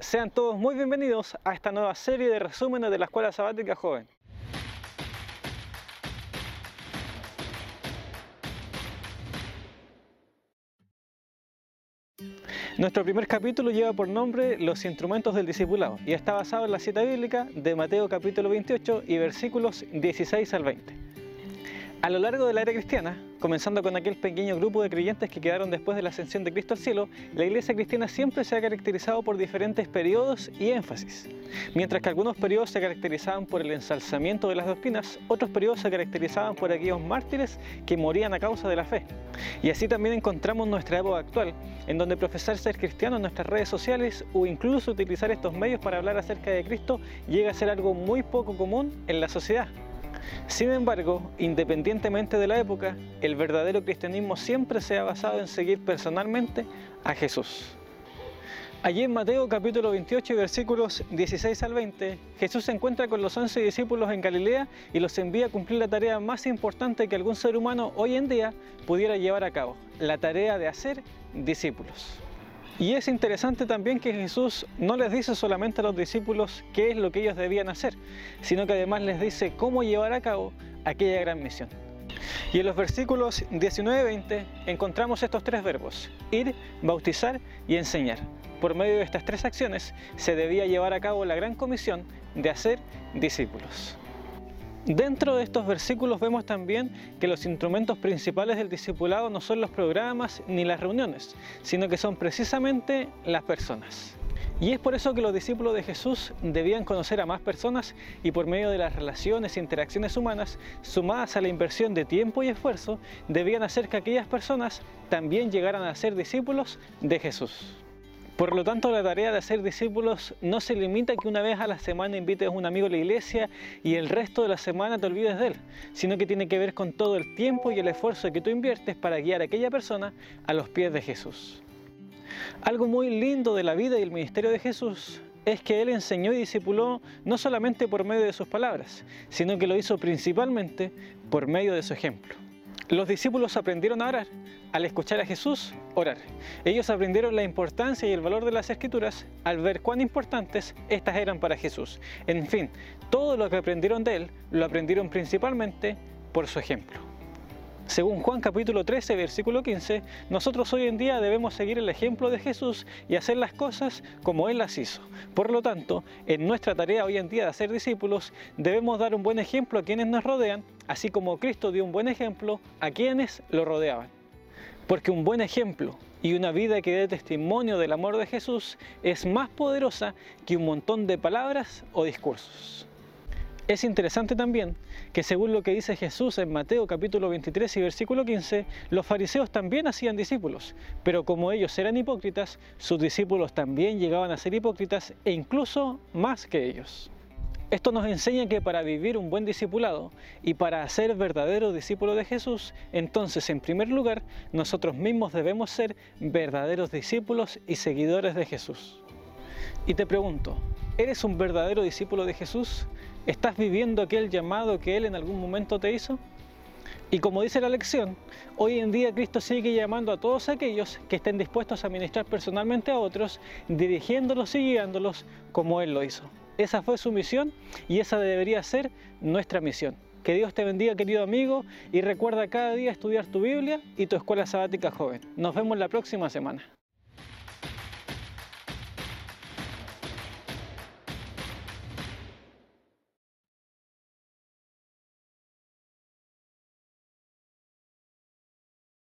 Sean todos muy bienvenidos a esta nueva serie de resúmenes de la Escuela Sabática Joven. Nuestro primer capítulo lleva por nombre Los instrumentos del discipulado y está basado en la cita bíblica de Mateo capítulo 28 y versículos 16 al 20. A lo largo de la era cristiana, comenzando con aquel pequeño grupo de creyentes que quedaron después de la ascensión de Cristo al cielo, la iglesia cristiana siempre se ha caracterizado por diferentes periodos y énfasis. Mientras que algunos periodos se caracterizaban por el ensalzamiento de las doctrinas, otros periodos se caracterizaban por aquellos mártires que morían a causa de la fe. Y así también encontramos nuestra época actual, en donde profesar ser cristiano en nuestras redes sociales o incluso utilizar estos medios para hablar acerca de Cristo llega a ser algo muy poco común en la sociedad. Sin embargo, independientemente de la época, el verdadero cristianismo siempre se ha basado en seguir personalmente a Jesús. Allí en Mateo capítulo 28 y versículos 16 al 20, Jesús se encuentra con los 11 discípulos en Galilea y los envía a cumplir la tarea más importante que algún ser humano hoy en día pudiera llevar a cabo, la tarea de hacer discípulos. Y es interesante también que Jesús no les dice solamente a los discípulos qué es lo que ellos debían hacer, sino que además les dice cómo llevar a cabo aquella gran misión. Y en los versículos 19 y 20 encontramos estos tres verbos: ir, bautizar y enseñar. Por medio de estas tres acciones se debía llevar a cabo la gran comisión de hacer discípulos. Dentro de estos versículos vemos también que los instrumentos principales del discipulado no son los programas ni las reuniones, sino que son precisamente las personas. Y es por eso que los discípulos de Jesús debían conocer a más personas y por medio de las relaciones e interacciones humanas, sumadas a la inversión de tiempo y esfuerzo, debían hacer que aquellas personas también llegaran a ser discípulos de Jesús. Por lo tanto, la tarea de hacer discípulos no se limita a que una vez a la semana invites a un amigo a la iglesia y el resto de la semana te olvides de él, sino que tiene que ver con todo el tiempo y el esfuerzo que tú inviertes para guiar a aquella persona a los pies de Jesús. Algo muy lindo de la vida y el ministerio de Jesús es que Él enseñó y discipuló no solamente por medio de sus palabras, sino que lo hizo principalmente por medio de su ejemplo. Los discípulos aprendieron a orar al escuchar a Jesús orar. Ellos aprendieron la importancia y el valor de las Escrituras al ver cuán importantes estas eran para Jesús. En fin, todo lo que aprendieron de Él lo aprendieron principalmente por su ejemplo. Según Juan capítulo 13, versículo 15, nosotros hoy en día debemos seguir el ejemplo de Jesús y hacer las cosas como Él las hizo. Por lo tanto, en nuestra tarea hoy en día de hacer discípulos, debemos dar un buen ejemplo a quienes nos rodean, así como Cristo dio un buen ejemplo a quienes lo rodeaban. Porque un buen ejemplo y una vida que dé testimonio del amor de Jesús es más poderosa que un montón de palabras o discursos. Es interesante también que según lo que dice Jesús en Mateo capítulo 23 y versículo 15, los fariseos también hacían discípulos, pero como ellos eran hipócritas, sus discípulos también llegaban a ser hipócritas e incluso más que ellos. Esto nos enseña que para vivir un buen discipulado y para ser verdaderos discípulos de Jesús, entonces en primer lugar nosotros mismos debemos ser verdaderos discípulos y seguidores de Jesús. Y te pregunto, ¿eres un verdadero discípulo de Jesús? ¿Estás viviendo aquel llamado que Él en algún momento te hizo? Y como dice la lección, hoy en día Cristo sigue llamando a todos aquellos que estén dispuestos a ministrar personalmente a otros, dirigiéndolos y guiándolos como Él lo hizo. Esa fue su misión y esa debería ser nuestra misión. Que Dios te bendiga, querido amigo, y recuerda cada día estudiar tu Biblia y tu Escuela Sabática Joven. Nos vemos la próxima semana.